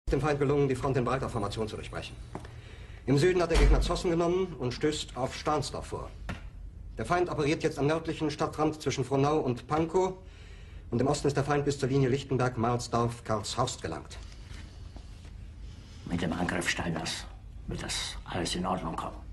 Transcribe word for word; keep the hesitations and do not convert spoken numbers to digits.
Dem Feind gelungen, die Front in breiter Formation zu durchbrechen. Im Süden hat der Gegner Zossen genommen und stößt auf Stahnsdorf vor. Der Feind operiert jetzt am nördlichen Stadtrand zwischen Frohnau und Pankow und im Osten ist der Feind bis zur Linie Lichtenberg-Marsdorf-Karlshorst gelangt. Mit dem Angriff Steiners wird das alles in Ordnung kommen.